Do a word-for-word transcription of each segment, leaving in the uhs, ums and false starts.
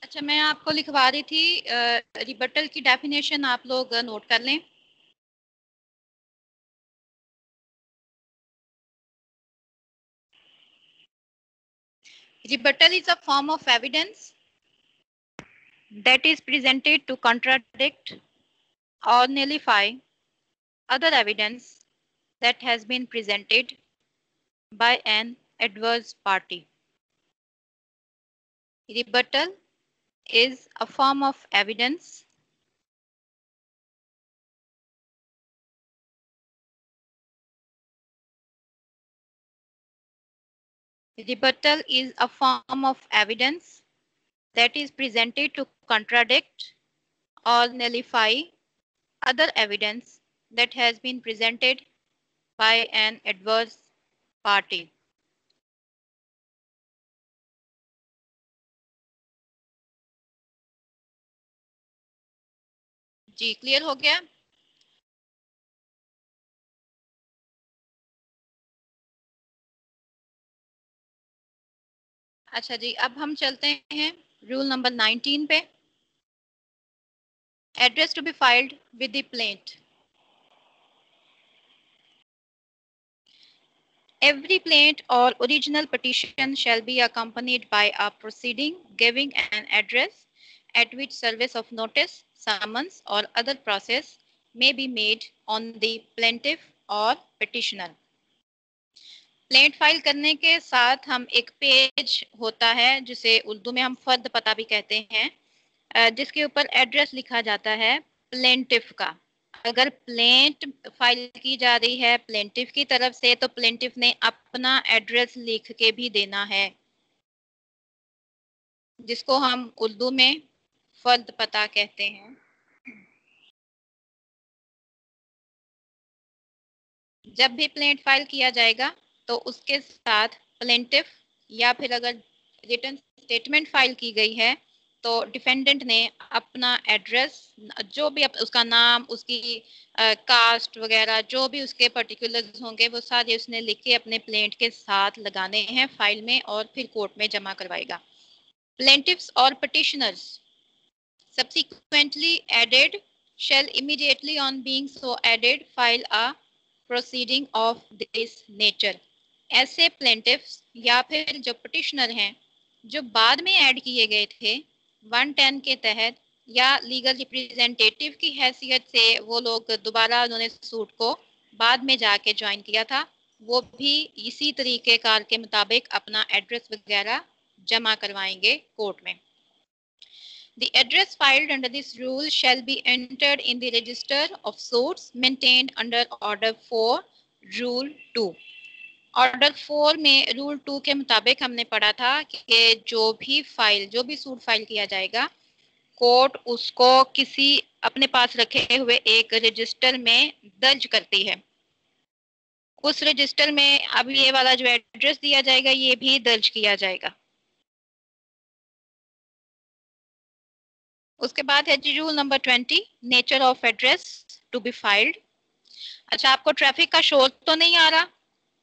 अच्छा, मैं आपको लिखवा रही थी रिबटल की डेफिनेशन, आप लोग नोट कर लें। Rebuttal is a form of evidence that is presented to contradict or nullify other evidence that has been presented by an adverse party. Rebuttal is a form of evidence Rebuttal is a form of evidence that is presented to contradict or nullify other evidence that has been presented by an adverse party. जी, clear हो गया? अच्छा जी, अब हम चलते हैं rule number nineteen पे। Address to be filed with the plaint. Every plaint or original petition shall be accompanied by a proceeding giving an address at which service of notice, summons or other process may be made on the plaintiff or petitioner. Plaint file करने के साथ हम एक page होता है जिसे उर्दू में हम फर्द पता भी कहते हैं, जिसके ऊपर एड्रेस लिखा जाता है प्लेंटिफ का। अगर प्लेंट फाइल की जा रही है प्लेंटिफ की तरफ से तो प्लेंटिफ ने अपना एड्रेस लिख के भी देना है, जिसको हम उर्दू में फर्द पता कहते हैं। जब भी प्लेंट फाइल किया जाएगा तो उसके साथ प्लेंटिफ या फिर अगर रिटर्न स्टेटमेंट फाइल की गई है तो डिफेंडेंट ने अपना एड्रेस, जो भी उसका नाम, उसकी कास्ट वगैरह जो भी उसके पर्टिकुलर्स होंगे वो सारे उसने लिख के अपने प्लेंट के साथ लगाने हैं फाइल में और फिर कोर्ट में जमा करवाएगा। प्लेंटिफ्स और petitioners subsequently added shall immediately on being so added file a proceeding of this nature। ऐसे प्लेंटिफ्स या फिर जो पिटिशनर हैं जो बाद में ऐड किए गए थे वन टेन के तहत या लीगल रिप्रेजेंटेटिव की हैसियत से वो लोग दोबारा उन्होंने सूट को बाद में जाके ज्वाइन किया था, वो भी इसी तरीके कार के मुताबिक अपना एड्रेस वगैरह जमा करवाएंगे कोर्ट में। The address filed under this rule shall be entered in the register of suits maintained under order four rule two। Order four में रूल टू के मुताबिक हमने पढ़ा था कि जो भी फाइल जो भी सूट फाइल किया जाएगा कोर्ट उसको किसी अपने पास रखे हुए एक रजिस्टर में दर्ज करती है। उस रजिस्टर में अब ये वाला जो एड्रेस दिया जाएगा ये भी दर्ज किया जाएगा। उसके बाद है जी rule number twenty, nature of address to be filed. अच्छा, आपको ट्रैफिक का शोर तो नहीं आ रहा?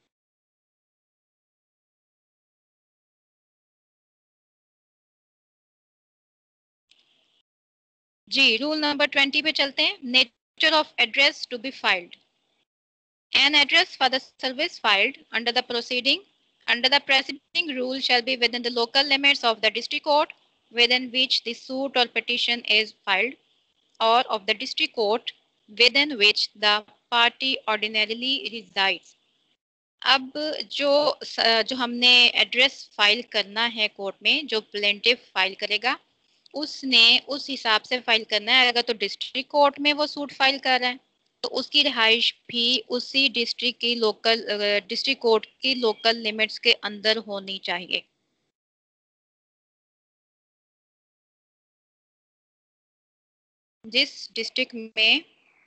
जी, रूल नंबर ट्वेंटी पे चलते हैं। Nature of address to be filed. An address for the service filed under the proceeding under the preceding rule shall be within the local limits of the district court within which the suit or petition is filed, or of the district court within which the party ordinarily resides। अब जो जो हमने address file करना है court में, जो plaintiff file करेगा उसने उस हिसाब से फाइल करना है। अगर तो डिस्ट्रिक्ट कोर्ट में वो सूट फाइल कर रहा है तो उसकी रिहाइश भी उसी डिस्ट्रिक्ट की लोकल डिस्ट्रिक्ट कोर्ट की लोकल लिमिट्स के अंदर होनी चाहिए। जिस डिस्ट्रिक्ट में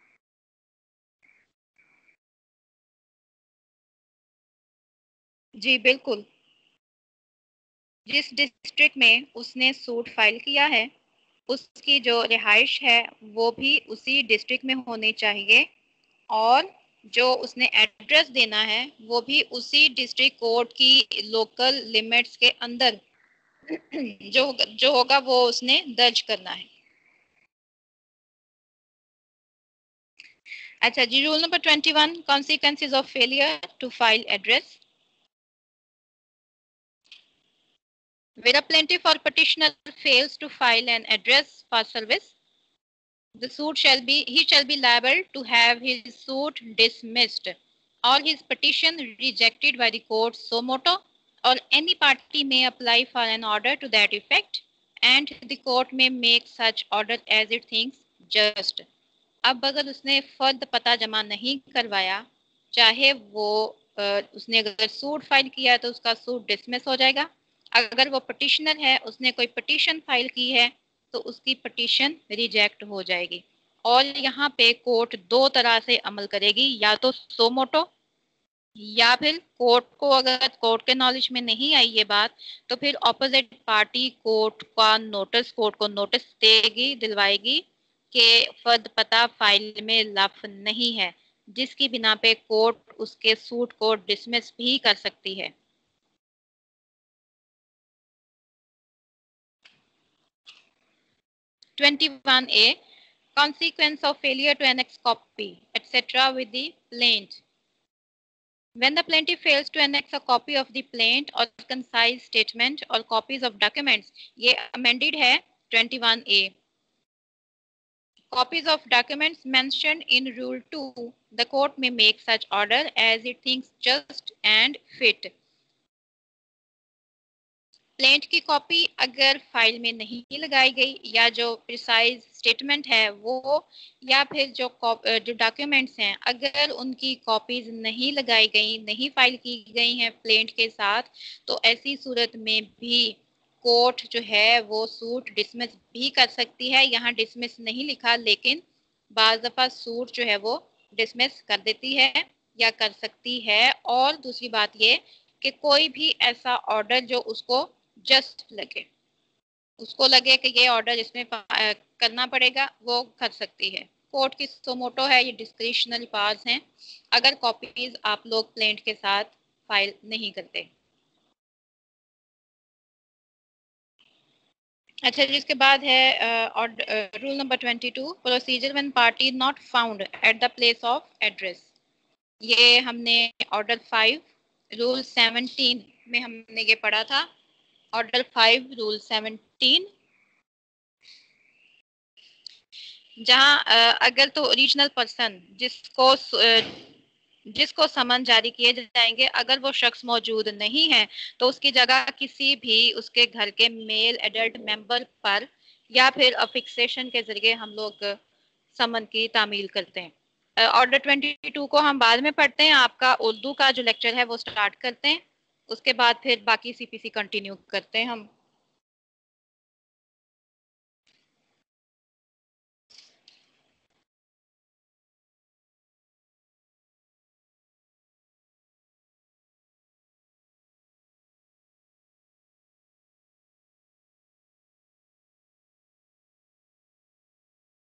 जी बिल्कुल, जिस डिस्ट्रिक्ट में उसने सूट फाइल किया है उसकी जो रिहाइश है वो भी उसी डिस्ट्रिक्ट में होनी चाहिए, और जो उसने एड्रेस देना है वो भी उसी डिस्ट्रिक्ट कोर्ट की लोकल लिमिट्स के अंदर जो जो होगा वो उसने दर्ज करना है। अच्छा जी, rule number twenty one, consequences of failure to file address. Where a plaintiff or petitioner fails to file an address for service, the suit shall be he shall be liable to have his suit dismissed or his petition rejected by the court so moto, or any party may apply for an order to that effect, and the court may make such order as it thinks just. अब अगर उसने फर्द पता जमा नहीं करवाया, चाहे वो आ, उसने अगर सूट फाइल किया तो उसका सूट डिसमिस हो जाएगा। अगर वो पिटिशनर है, उसने कोई पिटीशन फाइल की है, तो उसकी पिटीशन रिजेक्ट हो जाएगी। और यहाँ पे कोर्ट दो तरह से अमल करेगी, या तो सो मोटो, या फिर कोर्ट को अगर कोर्ट के नॉलेज में नहीं आई ये बात, तो फिर ऑपोजिट पार्टी कोर्ट का नोटिस कोर्ट को नोटिस देगी, दिलवाएगी कि फर्द पता फाइल में लफ नहीं है, जिसकी बिना पे कोर्ट उसके सूट को डिसमिस भी कर सकती है। Twenty one A, consequence of failure to annex copy et cetera with the plaint. When the plaintiff fails to annex a copy of the plaint or concise statement or copies of documents, ये amended है twenty one A. Copies of documents mentioned in Rule two, the court may make such order as it thinks just and fit. Plaint की copy अगर file में नहीं लगाई गई, या जो प्रिसाइज स्टेटमेंट है वो, या फिर जो जो डॉक्यूमेंट्स हैं अगर उनकी कॉपीज नहीं लगाई गई, नहीं फाइल की गई हैं प्लेंट के साथ, तो ऐसी सूरत में भी कोर्ट जो है वो सूट डिसमिस भी कर सकती है। यहाँ डिसमिस नहीं लिखा, लेकिन बाज दफा सूट जो है वो डिसमिस कर देती है या कर सकती है। और दूसरी बात ये कि कोई भी ऐसा ऑर्डर जो उसको जस्ट लगे, उसको लगे कि ये ऑर्डर इसमें करना पड़ेगा, वो कर सकती है। कोर्ट की सोमोटो है, ये डिस्क्रिशनरी पावर्स हैं अगर कॉपीज आप लोग प्लेंट के साथ फाइल नहीं करते। अच्छा, जिसके बाद है rule number twenty two, procedure when party not found at the place of address. ये हमने ऑर्डर फाइव रूल सेवनटीन में हमने ये पढ़ा था। ऑर्डर फाइव रूल सेवनटीन, जहां अगर तो ओरिजिनल पर्सन जिसको जिसको समन जारी किए जाएंगे, अगर वो शख्स मौजूद नहीं है तो उसकी जगह किसी भी उसके घर के मेल एडल्ट मेंबर पर या फिर अफिक्सेशन के जरिए हम लोग समन की तामील करते हैं। ऑर्डर ट्वेंटी टू को हम बाद में पढ़ते हैं, आपका उर्दू का जो लेक्चर है वो स्टार्ट करते हैं, उसके बाद फिर बाकी सीपीसी कंटिन्यू करते हैं हम।